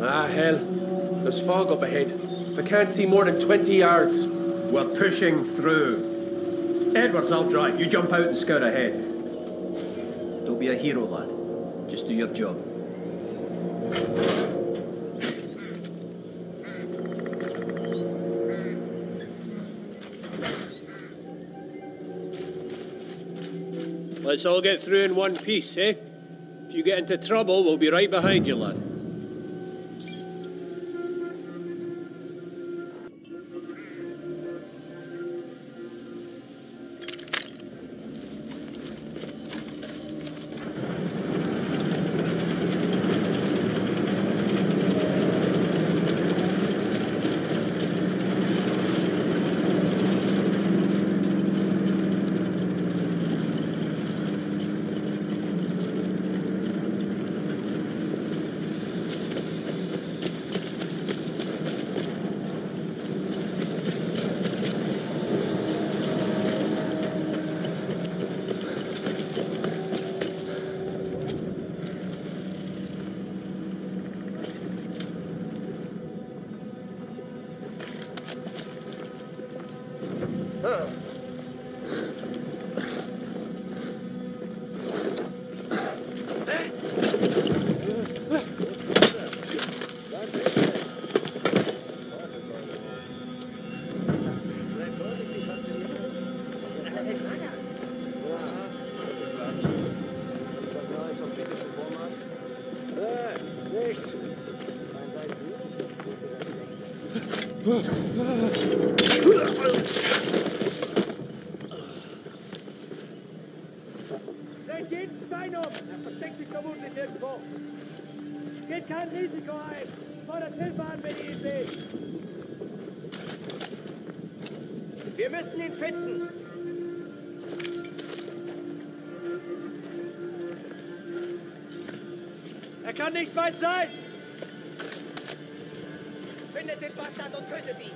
Ah, hell. There's fog up ahead. I can't see more than 20 yards. We're pushing through. Edwards, I'll drive. You jump out and scout ahead. Don't be a hero, lad. Just do your job. Let's all get through in one piece, eh? If you get into trouble, we'll be right behind you, lad. Dreht jeden Stein um! Er versteckt sich vermutlich irgendwo. Geht kein Risiko ein! Fordert Hilfe an, wenn ihr ihn seht! Wir müssen ihn finden! Er kann nicht weit sein! Findet den Bastard und tötet ihn!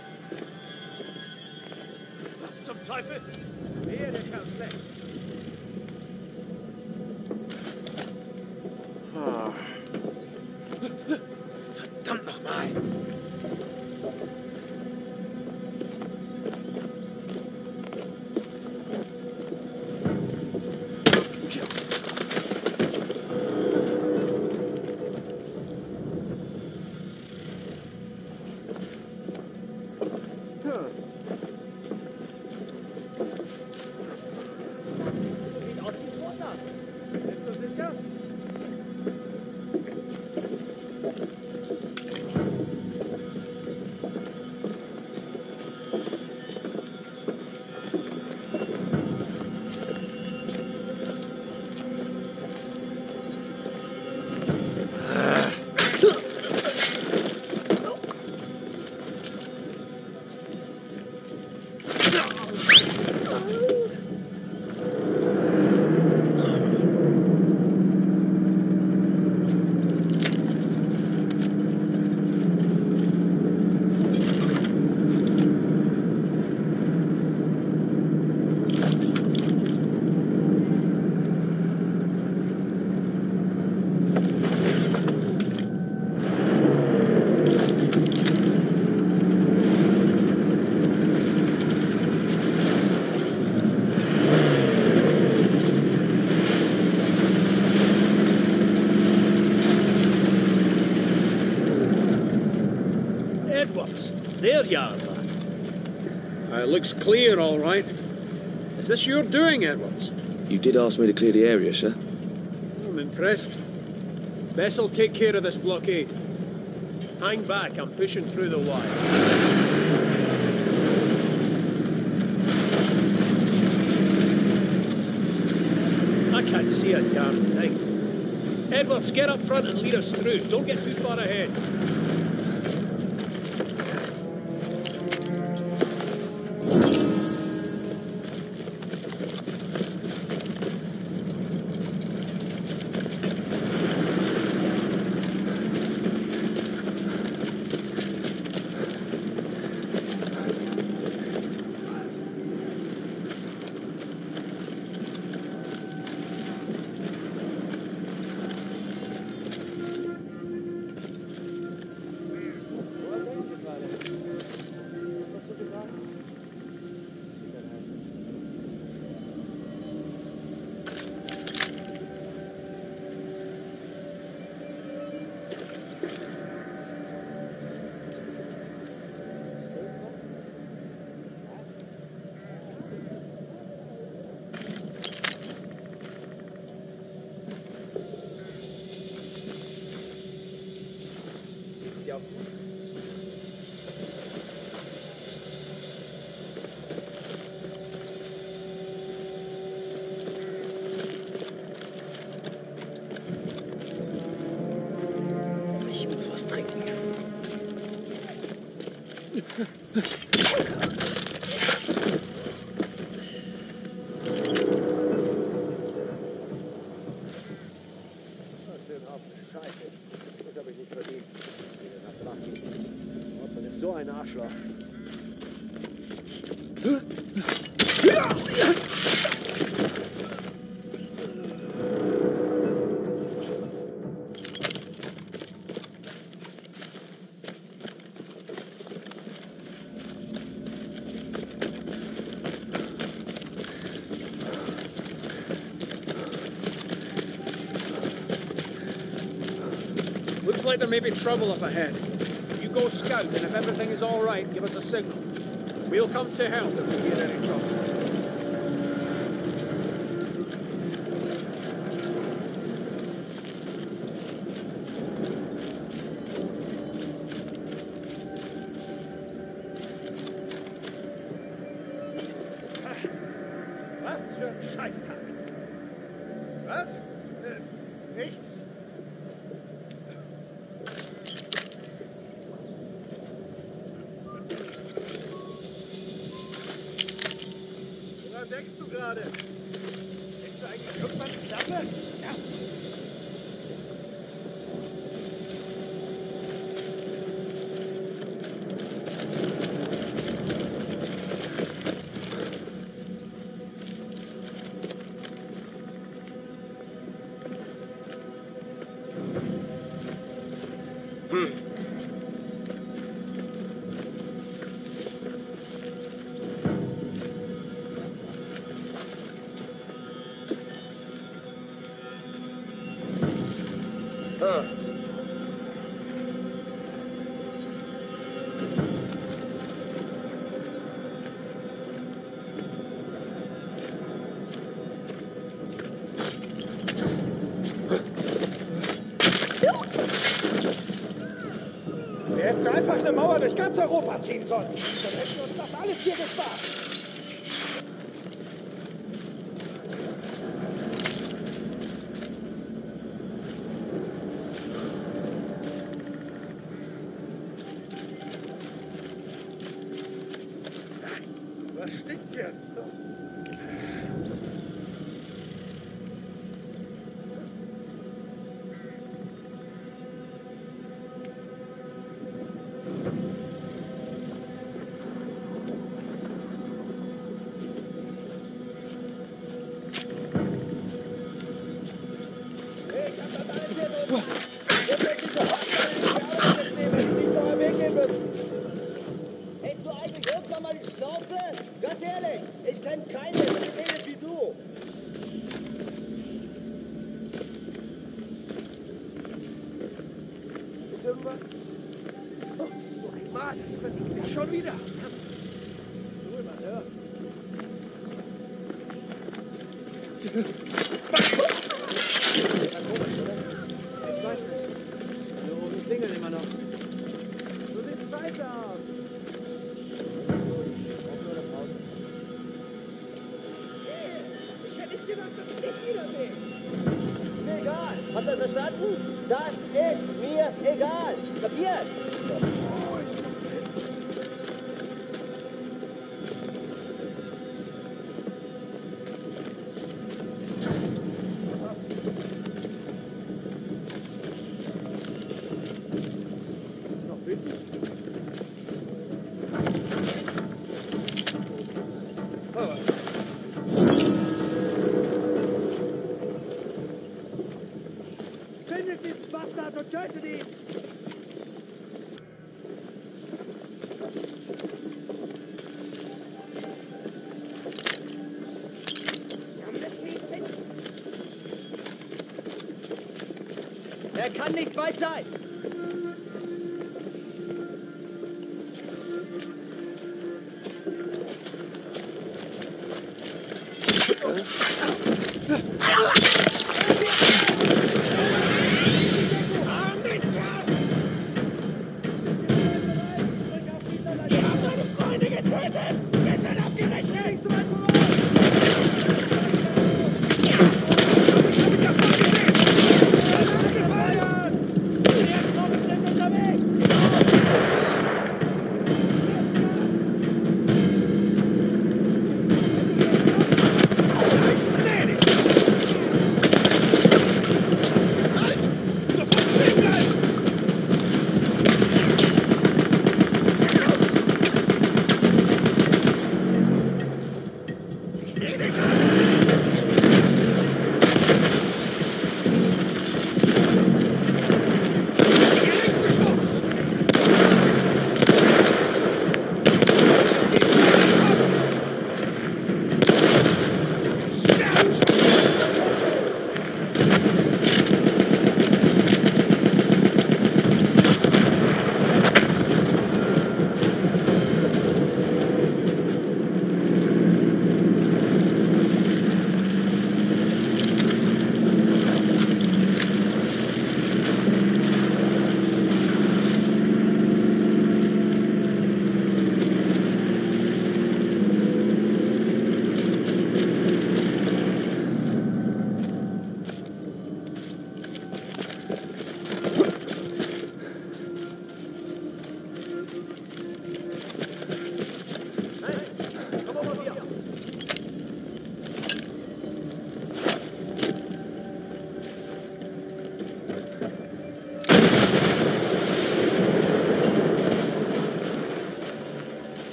Was zum Teufel? Hier, der Kerl schlecht! Verdammt nochmal! Sieht aus wie Futter! Bist du sicher? There you are, lad. It looks clear, all right. Is this your doing, Edwards? You did ask me to clear the area, sir. I'm impressed. Bess'll take care of this blockade. Hang back, I'm pushing through the wire. I can't see a damn thing. Edwards, get up front and lead us through. Don't get too far ahead. auf. Ich muss was trinken. Scheiße, das habe ich nicht verdient. Opfer ist so ein Arschloch. Looks like there may be trouble up ahead. You go scout, and if everything is all right, give us a signal. We'll come to help if we get any trouble. Was für ein Scheißkack. Was? Nichts. Woran denkst du gerade? Denkst du eigentlich irgendwann die Klappe? Ja. Wir hätten einfach eine Mauer durch ganz Europa ziehen sollen. Dann hätten wir uns das alles hier gespart. Was stinkt hier? Hältst du eigentlich irgendwann mal die Schnauze? Ganz ehrlich, ich kenn keinen, der so redet wie du. Ist irgendwas? Oh, Mann, ich schon wieder. Ruhe mal, hör. Ich weiß nicht. Hier oben klingeln immer noch. So sieht's weiter aus. Ich hätte nicht gedacht, dass ich wieder sehe. Egal, habt ihr verstanden? Das ist mir egal. Kapiert? Findet diesen Bastard und tötet ihn! Er kann nicht weit sein.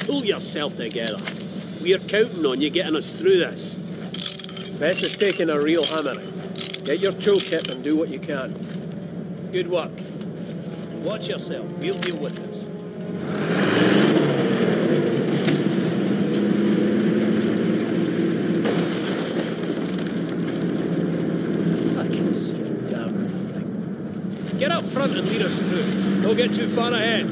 Pull yourself together. We're counting on you getting us through this. Best is taking a real hammering. Get your toolkit and do what you can. Good work. Watch yourself. We'll deal with this. I can't see a damn thing. Get up front and lead us through. Don't get too far ahead.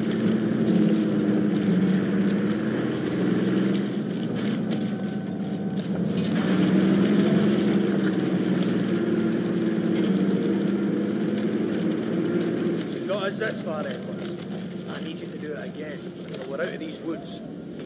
This far, Edwards. I need you to do it again, or we're out of these woods.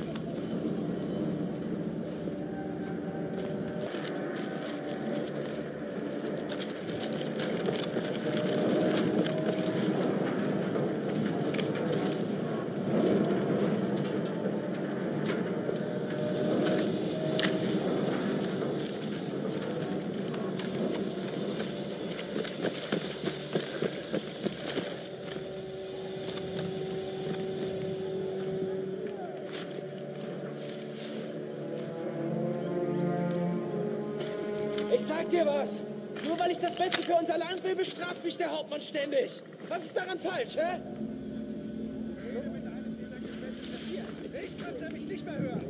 Ich sag dir was. Nur weil ich das Beste für unser Land will, bestraft mich der Hauptmann ständig. Was ist daran falsch, hä? Ich kann's nämlich nicht mehr hören.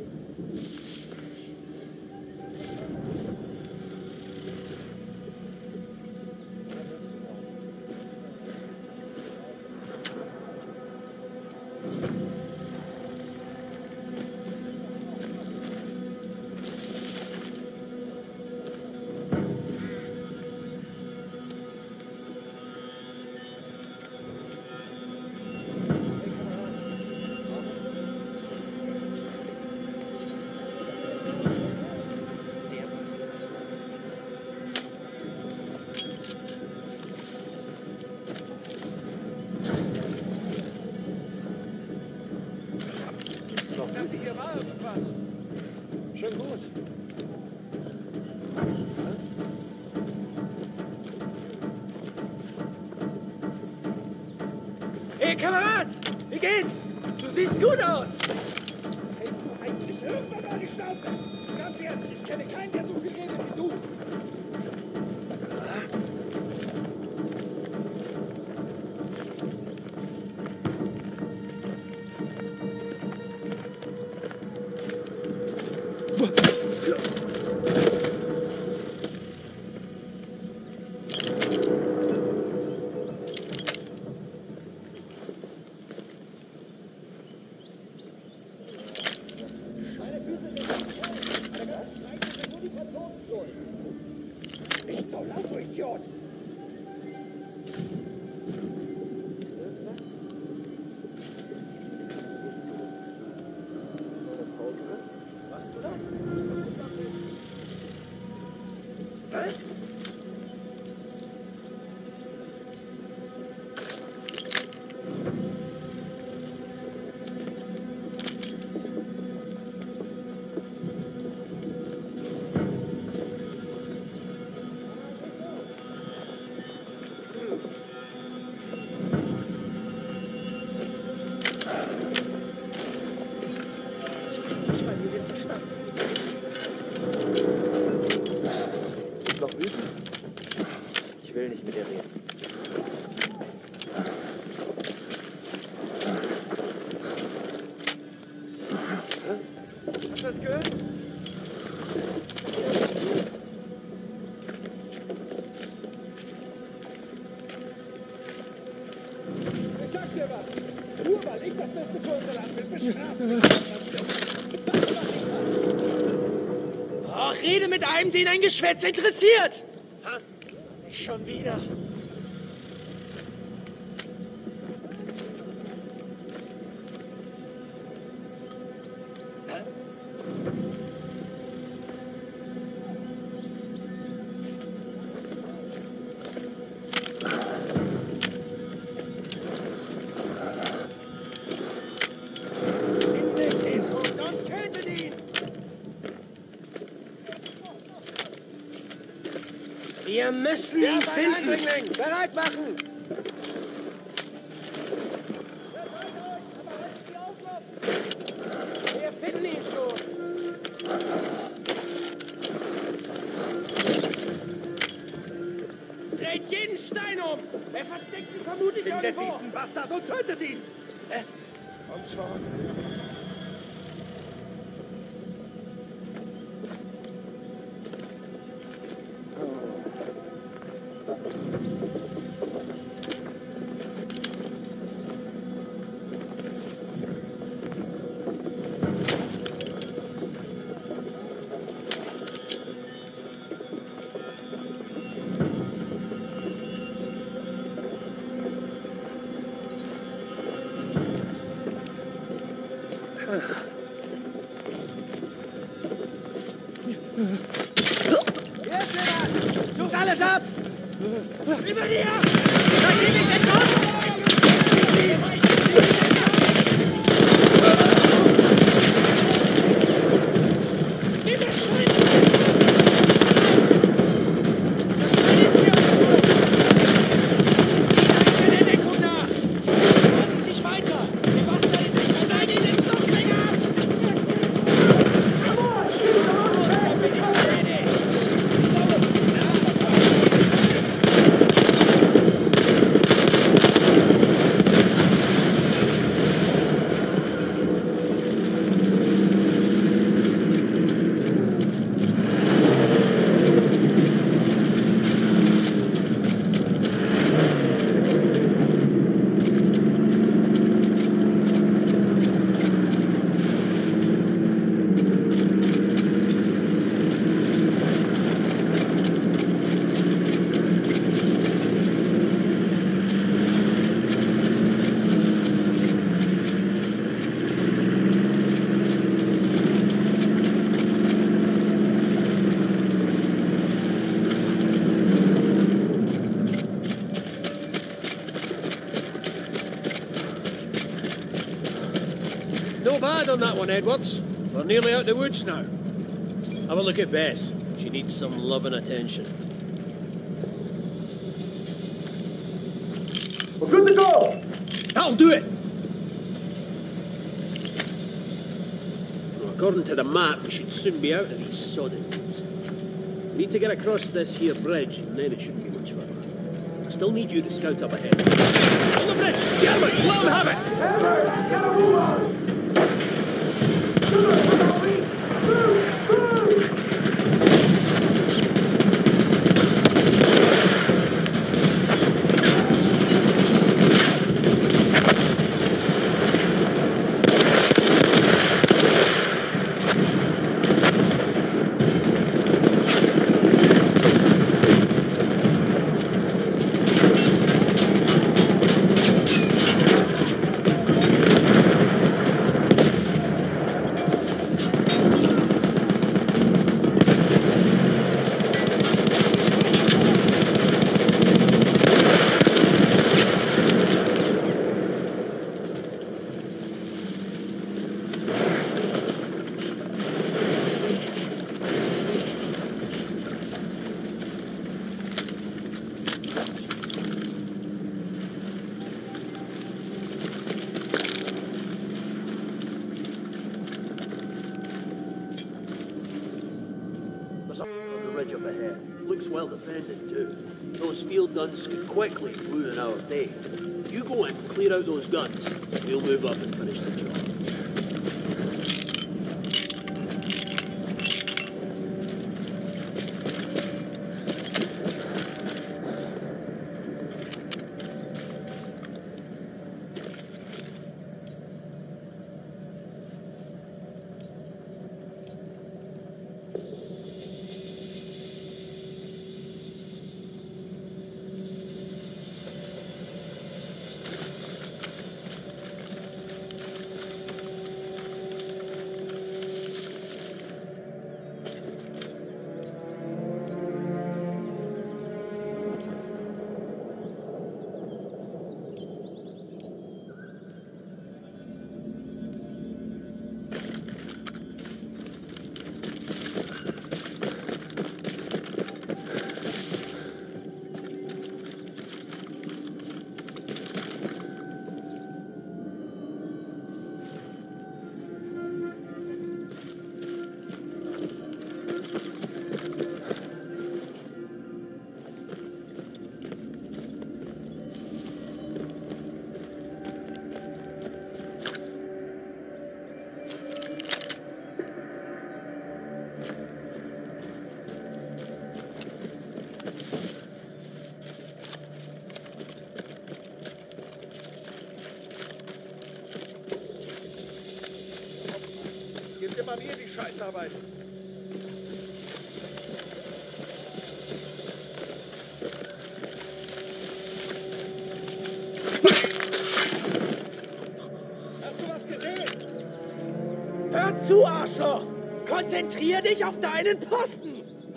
Hier war irgendwas. Schon gut. Hey, Kamerad! Wie geht's? Du siehst gut aus! Hältst du eigentlich irgendwann mal die Schnauze? Ganz ehrlich, ich kenne keinen, der so viel redet wie du. Nicht so laut, du Idiot! Machst du das? Was? Ich will nicht mit dir reden. Hast du das gehört? Ich sag dir was. Nur weil ich das Beste für unser Land will, bestrafen. Oh, rede mit einem, den ein Geschwätz interessiert. Ha? Nicht schon wieder. Wir müssen ihn finden. Bereit machen! Bastard, und tötet ihn! Komm schon. Sucht alles ab! Über dir! No bad on that one, Edwards. We're nearly out the woods now. Have a look at Bess. She needs some love and attention. We're good to go! That'll do it! Well, according to the map, we should soon be out of these sodding woods. We need to get across this here bridge, and then it shouldn't be much further. I still need you to scout up ahead. On the bridge! Germans, let them have it! Edward, get a move on! On the ridge up ahead. Looks well defended too. Those field guns could quickly ruin our day. You go in, clear out those guns. We'll move up and finish the job. mal wir die Scheißarbeit. Hast du was gesehen? Hör zu, Arschloch! Konzentrier dich auf deinen Posten!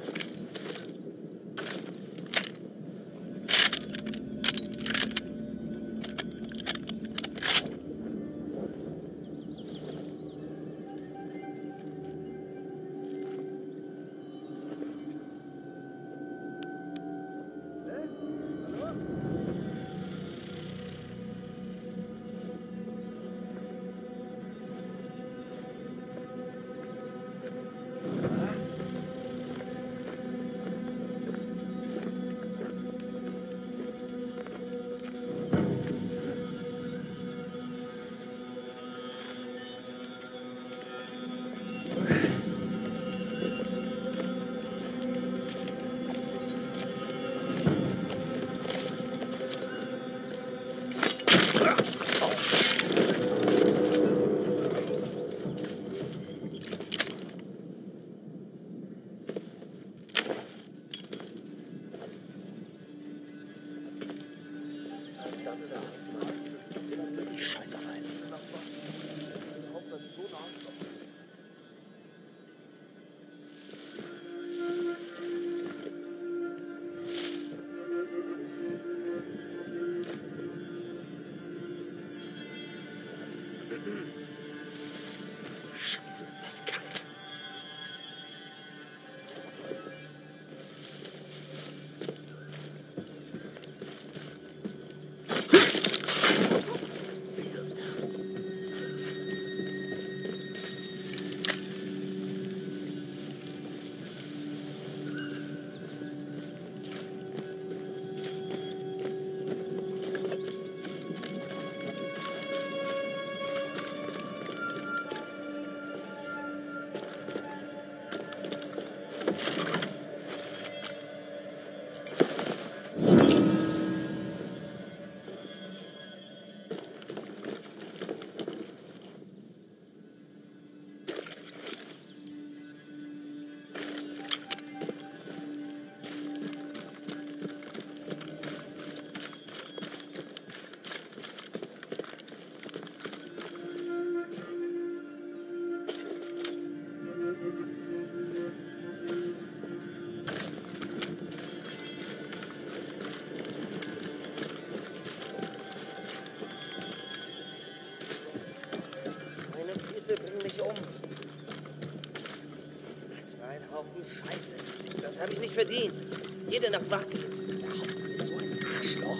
Scheiße, das habe ich nicht verdient. Jede Nacht wacht ich jetzt. Der Hauptmann ist so ein Arschloch.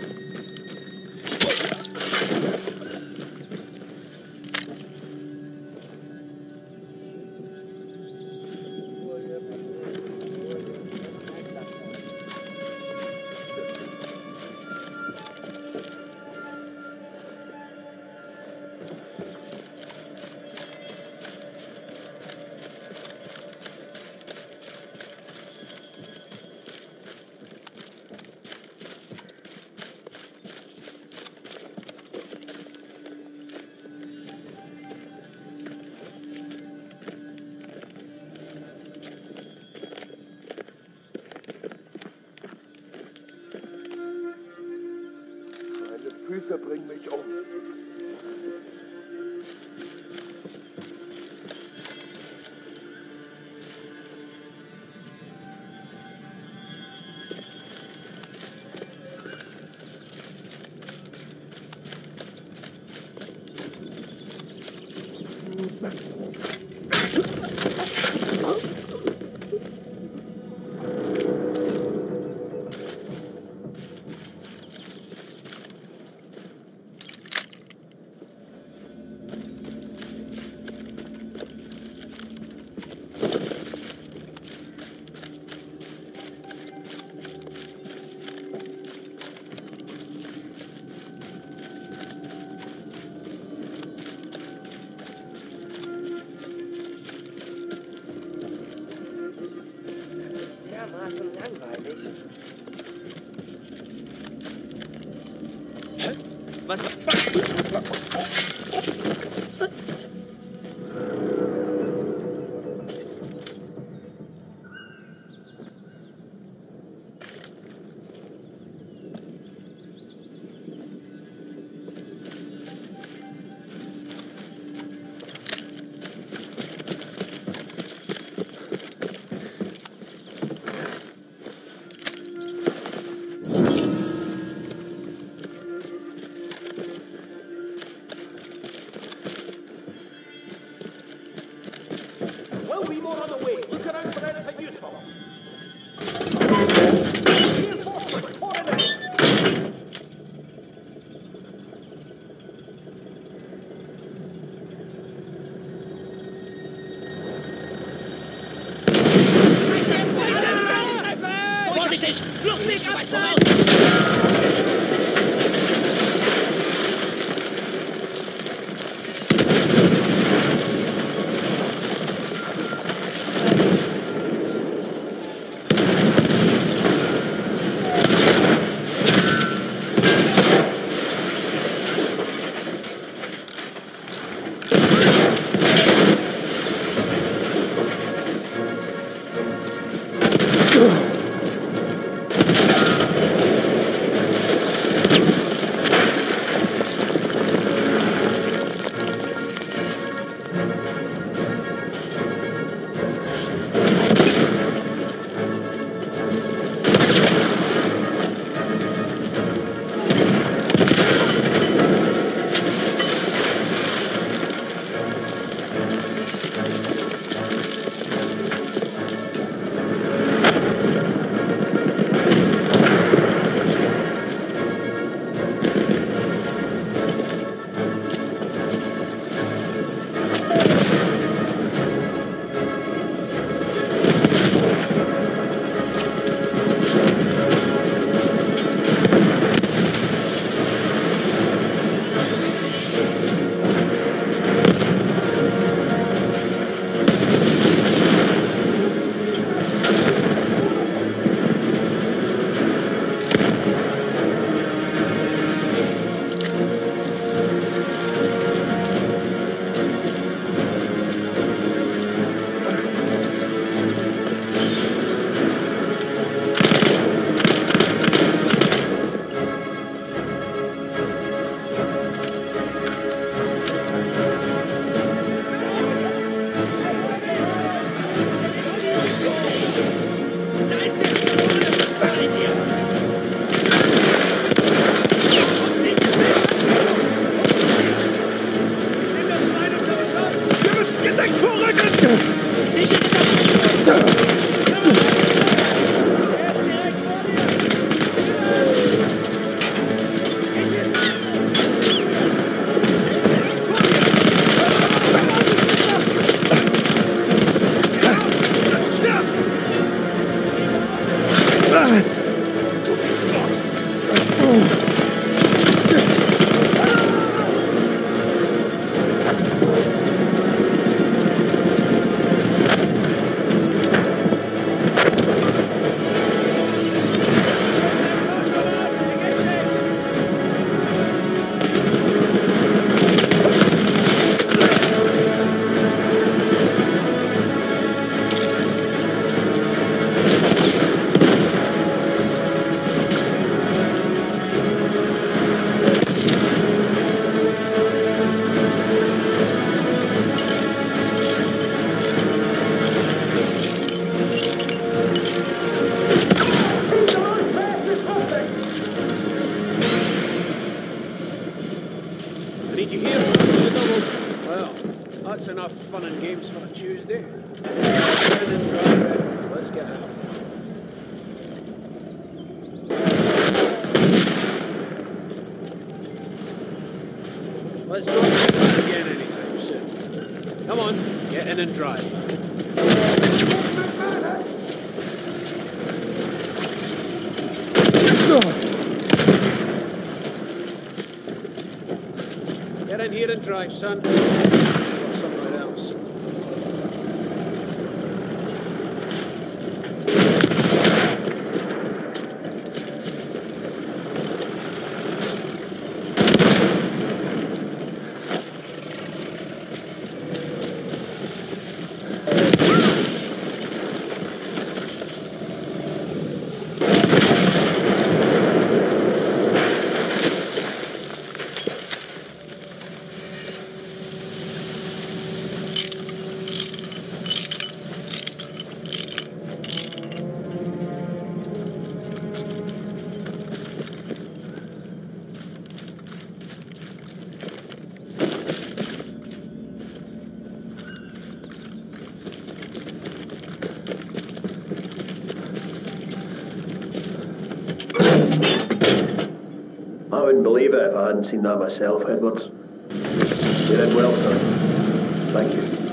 Füße bringen mich um. Was? There'll be more on the way. Look around for anything useful. Reinforcements pouring in. Vorsichtig! Flucht nicht weit voraus! Did you hear something? Well, that's enough fun and games for a Tuesday. Turn and drive, so let's get out. Let's not do that again anytime soon. Come on, get in and drive. Get in here and drive, son. Or somewhere else. wouldn't believe it if I hadn't seen that myself, Edwards. You did well, sir. Thank you.